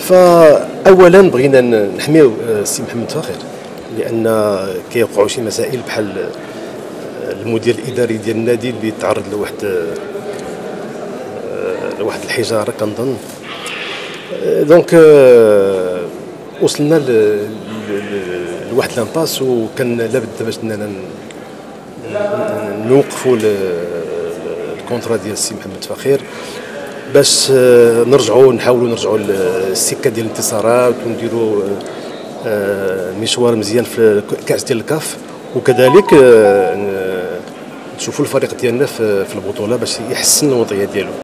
فاولا بغينا نحميو السي محمد فخير، لان كيوقعوا شي مسائل بحال المدير الاداري ديال النادي اللي تعرض لواحد الحجاره كنظن. دونك وصلنا لواحد لامباس، وكان لابد باش اننا نوقفوا الكونترا ديال السي محمد فخير باش نحاولوا نرجعوا للسكه ديال الانتصارات ونديروا مشوار مزيان في الكاس ديال الكاف، وكذلك نشوفوا الفريق ديالنا في البطوله باش يحسن الوضعيه ديالو.